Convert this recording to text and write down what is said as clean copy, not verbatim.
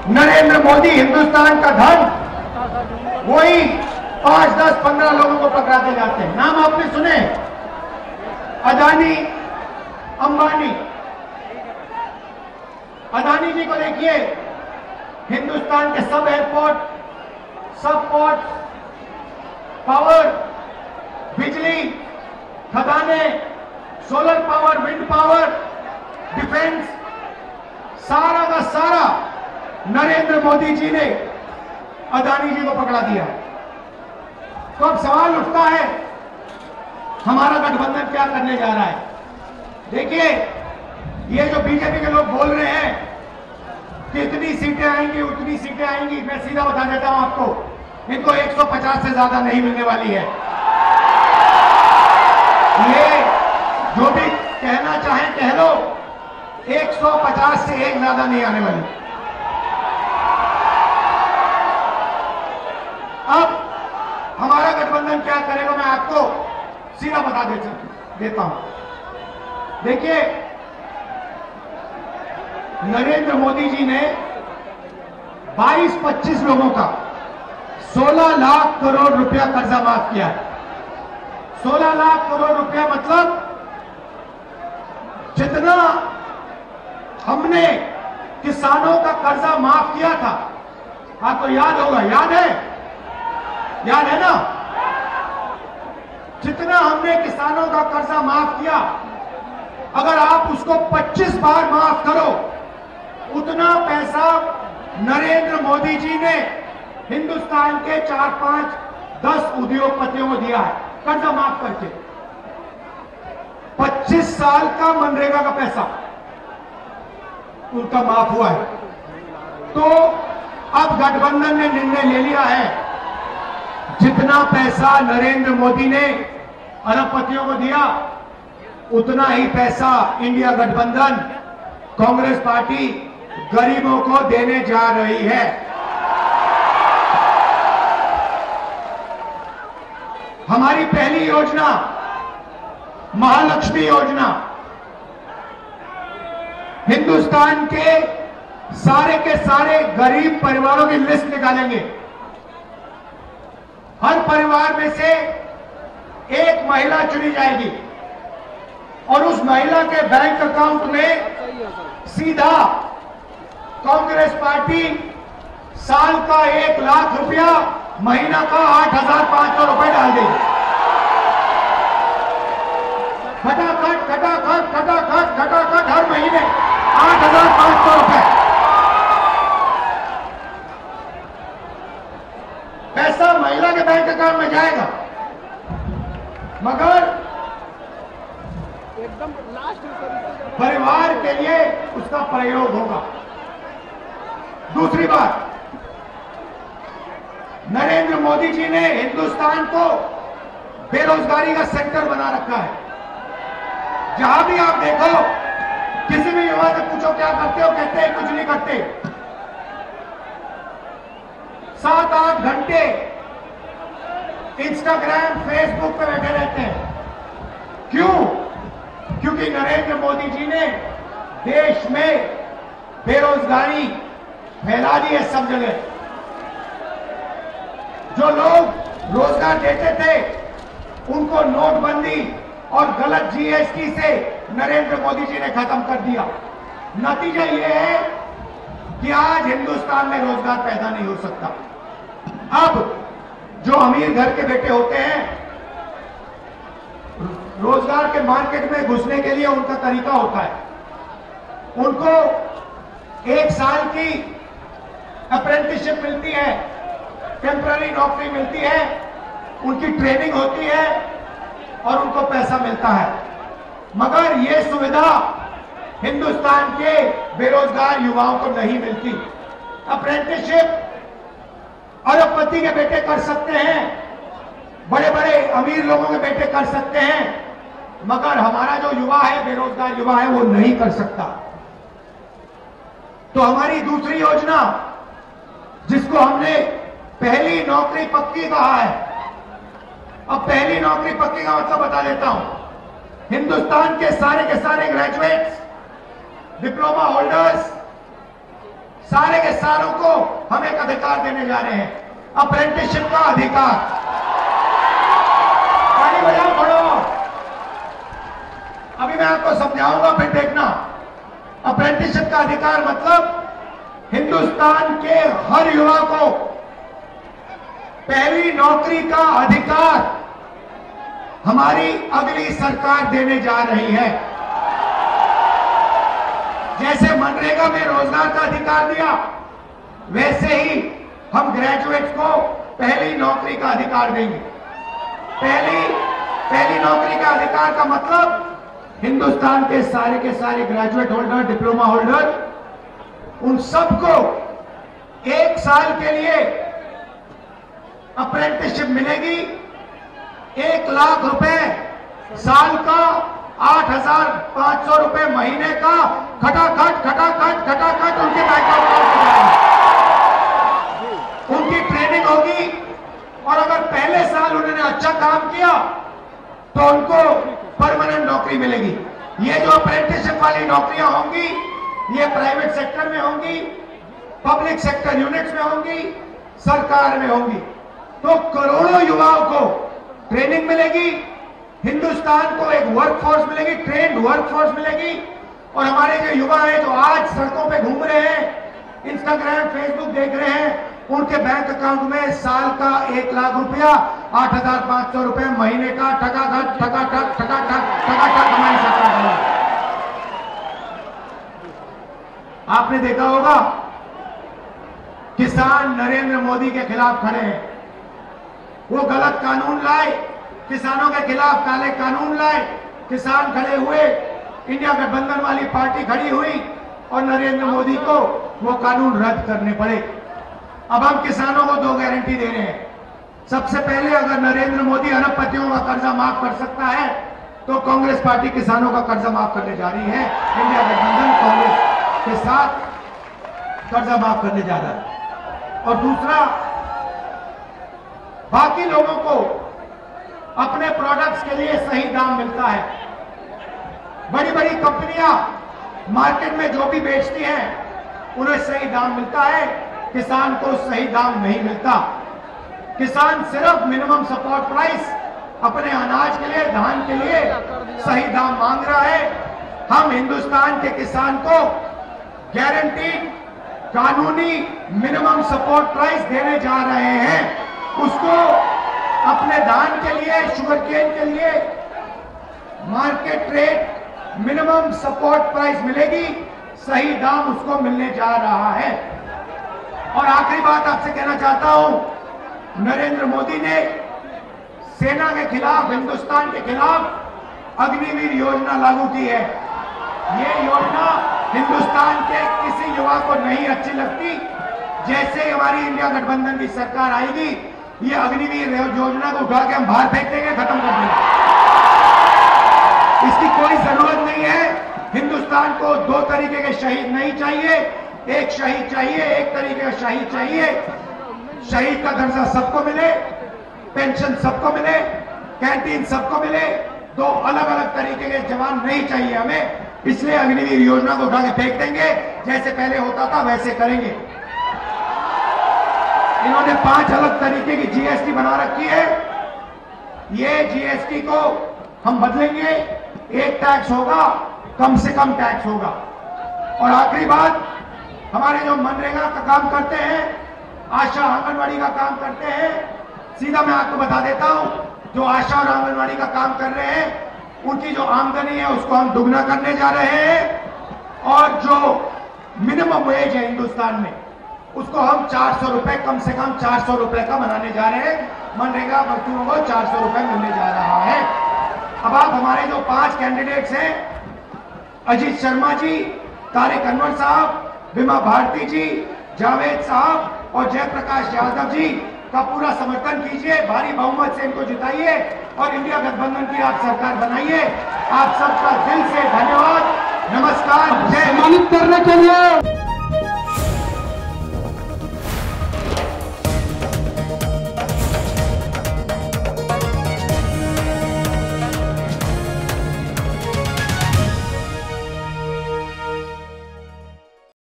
नरेंद्र मोदी हिंदुस्तान का धन वही 5, 10, 15 लोगों को पकड़ाते जाते हैं। नाम आपने सुने, अदानी, अंबानी। अदानी जी को देखिए, हिंदुस्तान के सब एयरपोर्ट, सब पोर्ट, पावर, बिजली, खदाने, solar power, wind power, defence, सारा का सारा नरेंद्र मोदी जी ने अदानी जी को पकड़ा दिया है। तो अब सवाल उठता है, हमारा गठबंधन क्या करने जा रहा है? देखिए, ये जो बीजेपी के लोग बोल रहे हैं कि इतनी सीटें आएंगी, उतनी सीटें आएंगी, मैं सीधा बता देता हूं आपको, इनको 150 से ज्यादा नहीं मिलने वाली है। ये जो भी कहना चाहें कह लो, 150 से एक ज्यादा नहीं आने वाली। अब हमारा गठबंधन क्या करेगा, मैं आपको सीधा बता देता हूं। देखिए, नरेंद्र मोदी जी ने 22-25 लोगों का 16 लाख करोड़ रुपया कर्जा माफ किया है। 16 लाख करोड़ रुपया मतलब जितना हमने किसानों का कर्जा माफ किया था, आपको याद होगा, याद है ना? जितना हमने किसानों का कर्जा माफ किया, अगर आप उसको 25 बार माफ करो, उतना पैसा नरेंद्र मोदी जी ने हिंदुस्तान के 4, 5, 10 उद्योगपतियों को दिया है कर्जा माफ करके। 25 साल का मनरेगा का पैसा उनका माफ हुआ है। तो अब गठबंधन ने निर्णय ले लिया है, जितना पैसा नरेंद्र मोदी ने अरबपतियों को दिया, उतना ही पैसा इंडिया गठबंधन, कांग्रेस पार्टी गरीबों को देने जा रही है। हमारी पहली योजना महालक्ष्मी योजना, हिंदुस्तान के सारे गरीब परिवारों की लिस्ट निकालेंगे। हर परिवार में से एक महिला चुनी जाएगी और उस महिला के बैंक अकाउंट में सीधा कांग्रेस पार्टी साल का 1 लाख रुपया, महीना का 8,500 रुपए डाल देगी। खटाखट हर महीने 8,500 रुपए पैसा महिला के बैंक अकाउंट में जाएगा, मगर एकदम लास्ट परिवार के लिए उसका प्रयोग होगा। दूसरी बात, नरेंद्र मोदी जी ने हिंदुस्तान को बेरोजगारी का सेक्टर बना रखा है। जहां भी आप देखो, किसी भी युवा से पूछो क्या करते हो, कहते हैं कुछ नहीं करते। 7-8 घंटे इंस्टाग्राम, फेसबुक पे बैठे रहते हैं। क्यों? क्योंकि नरेंद्र मोदी जी ने देश में बेरोजगारी फैला दी है सब जगह। जो लोग रोजगार देते थे, उनको नोटबंदी और गलत जीएसटी से नरेंद्र मोदी जी ने खत्म कर दिया। नतीजा यह है कि आज हिंदुस्तान में रोजगार पैदा नहीं हो सकता। अब जो अमीर घर के बेटे होते हैं, रोजगार के मार्केट में घुसने के लिए उनका तरीका होता है, उनको 1 साल की अप्रेंटिसशिप मिलती है, टेम्पररी नौकरी मिलती है, उनकी ट्रेनिंग होती है और उनको पैसा मिलता है। मगर यह सुविधा हिंदुस्तान के बेरोजगार युवाओं को नहीं मिलती। अप्रेंटिसशिप अरबपति के बेटे कर सकते हैं, बड़े बड़े अमीर लोगों के बेटे कर सकते हैं, मगर हमारा जो युवा है, बेरोजगार युवा है, वो नहीं कर सकता। तो हमारी दूसरी योजना, जिसको हमने पहली नौकरी पक्की कहा है, अब पहली नौकरी पक्की का मतलब बता देता हूं। हिंदुस्तान के सारे ग्रेजुएट्स, डिप्लोमा होल्डर्स, सारे के सारों को हम एक अधिकार देने जा रहे हैं, अप्रेंटिसशिप का अधिकार। ताली बजाओ थोड़ा। अभी मैं आपको समझाऊंगा, फिर देखना। अप्रेंटिसशिप का अधिकार मतलब हिंदुस्तान के हर युवा को पहली नौकरी का अधिकार हमारी अगली सरकार देने जा रही है। जैसे मनरेगा में रोजगार का अधिकार दिया, वैसे ही हम ग्रेजुएट्स को पहली नौकरी का अधिकार देंगे। पहली नौकरी का अधिकार का मतलब हिंदुस्तान के सारे ग्रेजुएट होल्डर, डिप्लोमा होल्डर, उन सबको 1 साल के लिए अप्रेंटिसशिप मिलेगी। 1 लाख रुपए साल का, 8,500 रुपए महीने का, खटाखट उनके बैंक अकाउंट में जाएगा। उनकी ट्रेनिंग होगी और अगर पहले साल उन्होंने अच्छा काम किया तो उनको परमानेंट नौकरी मिलेगी। ये जो अप्रेंटिसशिप वाली नौकरियां होंगी, ये प्राइवेट सेक्टर में होंगी, पब्लिक सेक्टर यूनिट्स में होंगी, सरकार में होंगी। तो करोड़ों युवाओं को ट्रेनिंग मिलेगी, हिंदुस्तान को एक वर्कफोर्स मिलेगी, ट्रेंड वर्कफोर्स मिलेगी। और हमारे जो युवा हैं जो आज सड़कों पे घूम रहे हैं, इंस्टाग्राम फेसबुक देख रहे हैं, उनके बैंक अकाउंट में साल का 1 लाख रुपया, 8,500 रुपए महीने का ठकाठक हमारी सरकार है। आपने देखा होगा किसान नरेंद्र मोदी के खिलाफ खड़े हैं। वो गलत कानून लाए, किसानों के खिलाफ काले कानून लाए, किसान खड़े हुए, इंडिया गठबंधन वाली पार्टी खड़ी हुई और नरेंद्र मोदी को वो कानून रद्द करने पड़े। अब हम किसानों को 2 गारंटी दे रहे हैं। सबसे पहले, अगर नरेंद्र मोदी अरबपतियों का कर्जा माफ कर सकता है तो कांग्रेस पार्टी किसानों का कर्जा माफ करने जा रही है। इंडिया गठबंधन कांग्रेस के साथ कर्जा माफ करने जा रहा है। और दूसरा, बाकी लोगों को अपने प्रोडक्ट्स के लिए सही दाम मिलता है। बड़ी बड़ी कंपनियां मार्केट में जो भी बेचती हैं उन्हें सही दाम मिलता है, किसान को सही दाम नहीं मिलता। किसान सिर्फ मिनिमम सपोर्ट प्राइस अपने अनाज के लिए, धान के लिए सही दाम मांग रहा है। हम हिंदुस्तान के किसान को गारंटीड कानूनी मिनिमम सपोर्ट प्राइस देने जा रहे हैं। उसको अपने धान के लिए, शुगर केन के लिए market rate minimum support price मिलेगी, सही दाम उसको मिलने जा रहा है। और आखिरी बात आपसे कहना चाहता हूं, नरेंद्र मोदी ने सेना के खिलाफ, हिंदुस्तान के खिलाफ अग्निवीर योजना लागू की है। ये योजना हिंदुस्तान के किसी युवा को नहीं अच्छी लगती। जैसे हमारी इंडिया गठबंधन की सरकार आएगी, ये अग्निवीर योजना को उठा के हम बाहर फेंक देंगे, खत्म कर देंगे। इसकी कोई जरूरत नहीं है। हिंदुस्तान को 2 तरीके के शहीद नहीं चाहिए। एक शहीद चाहिए, एक तरीके का शहीद चाहिए। शहीद का दर्जा सबको मिले, पेंशन सबको मिले, कैंटीन सबको मिले। 2 अलग अलग तरीके के जवान नहीं चाहिए हमें। इसलिए अग्निवीर योजना को उठा के फेंक देंगे, जैसे पहले होता था वैसे करेंगे। इन्होंने 5 अलग तरीके की जीएसटी बना रखी है। ये जीएसटी को हम बदलेंगे। एक टैक्स होगा, कम से कम टैक्स होगा। और आखिरी बात, हमारे जो मनरेगा का काम करते हैं, आशा आंगनवाड़ी का काम करते हैं, सीधा मैं आपको बता देता हूं, जो आशा और आंगनवाड़ी का काम कर रहे हैं उनकी जो आमदनी है उसको हम दुगना करने जा रहे हैं। और जो मिनिमम वेज है हिंदुस्तान में, उसको हम 400 रुपए, कम से कम 400 रुपए का बनाने जा रहे हैं। मनरेगा मजदूरों को 400 रुपए मिलने जा रहा है। अब आप हमारे जो 5 कैंडिडेट्स हैं, अजीत शर्मा जी, तारिक अनवर साहब, बिमा भारती जी, जावेद साहब और जयप्रकाश यादव जी का पूरा समर्थन कीजिए। भारी बहुमत से इनको जिताइए और इंडिया गठबंधन की आप सरकार बनाइए। आप सबका दिल से धन्यवाद, नमस्कार, जय हिंद। सम्मानित करने के लिए